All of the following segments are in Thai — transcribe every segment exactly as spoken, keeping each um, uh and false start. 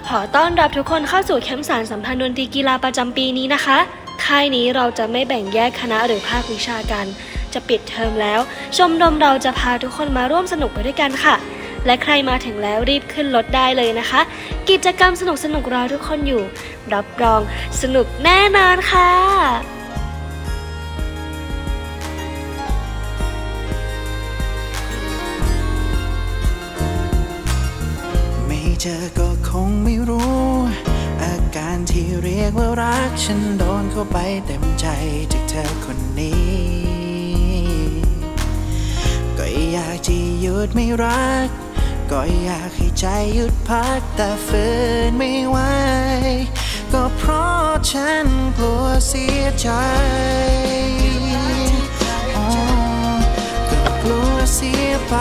ขอต้อนรับทุกคนเข้าสู่แคมป์สารสัมพันธ์ดนตรีกีฬาประจำปีนี้นะคะค่ายนี้เราจะไม่แบ่งแยกคณะหรือภาควิชากันจะปิดเทอมแล้วชมรมเราจะพาทุกคนมาร่วมสนุกไปด้วยกันค่ะและใครมาถึงแล้วรีบขึ้นรถได้เลยนะคะกิจกรรมสนุกสนุกรอทุกคนอยู่รับรองสนุกแน่นอนค่ะเจอก็คงไม่รู้อาการที่เรียกว่ารักฉันโดนเข้าไปเต็มใจจากเธอคนนี้ก็อยากจะหยุดไม่รักก็อยากให้ใจหยุดพักแต่ฝืนไม่ไหวก็เพราะฉันกลัวเสียใจก็กลัวเสียไป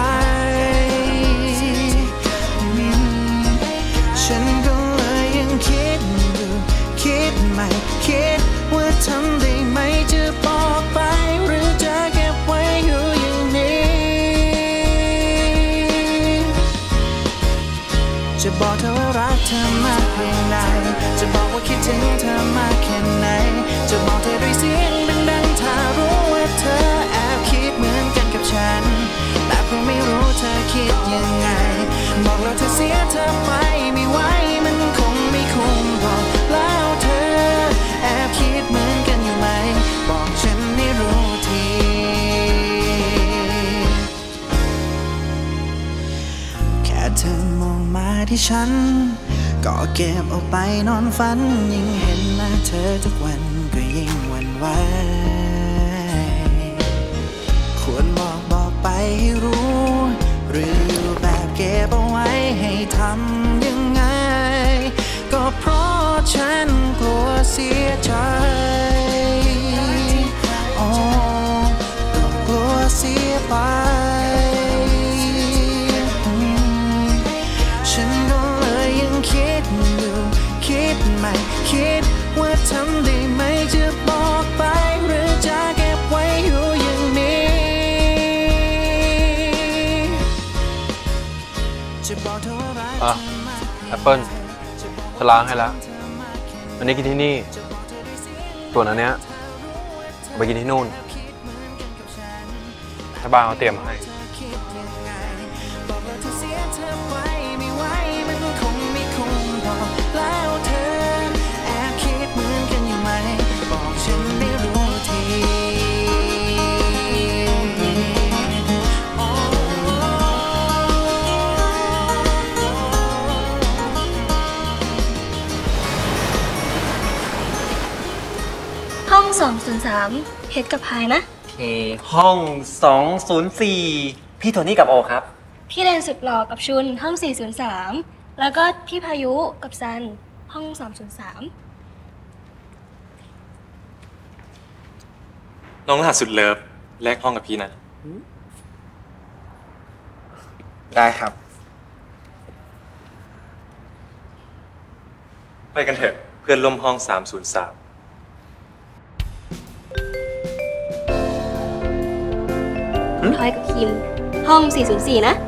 ฉันก็เลยยังคิดอยู่คิดไม่คิดว่าทำได้ไหมจะบอกไปหรือจะเก็บไว้อยู่อย่างนี้จะบอกเธอว่ารักเธอมากเพียงใดจะบอกว่าคิดถึงเธอมากแค่ไหนจะบอกเธอด้วยเสียงดังๆถ้ารู้ว่าเธอแอบคิดเหมือนกันกับฉันแต่เพราะไม่รู้เธอคิดยังไงบอกเราเธอเสียเธอไปไม่ไหวมันคงไม่คุ้มบอกแล้วเธอแอบคิดเหมือนกันอยู่ไหมบอกฉันให้รู้ทีแค่เธอมองมาที่ฉันก็เก็บเอาไปนอนฝันยิ่งเห็นหน้าเธอทุกวันก็ยิ่งหวั่นไหวควรบอกบอกไปให้รู้หรืออยู่แบบเก็บเอาไว้ให้ทำยังไงก็เพราะฉันกลัวเสียใจอ๋อก็กลัวเสียไปฉันก็เลยยังคิดอยู่คิดไม่คิดว่าทำได้ไหมจะบอกไปหรือจะเก็บไว้อยู่อย่างนี้อ่ะแอปเปิ้ลจะล้างให้แล้วอันนี้กินที่นี่ส่วนอันเนี้ยไปกินที่นู่นให้บ้านเขาเตรียมให้ห้องสองศูนย์สามเฮดกับพายนะโอเคห้องสองศูนย์สี่พี่โทนี่กับโอครับพี่เรนสุดหล่อกับชุนห้องสี่ศูนย์สามแล้วก็พี่พายุกับซันห้องสามศูนย์สามน้องรหัสสุดเลิฟแลกห้องกับพี่นะได้ครับไปกันเถอะเพื่อนร่วมห้องสามศูนย์สามพลอยกับคิมห้องสี่ศูนย์สี่นะ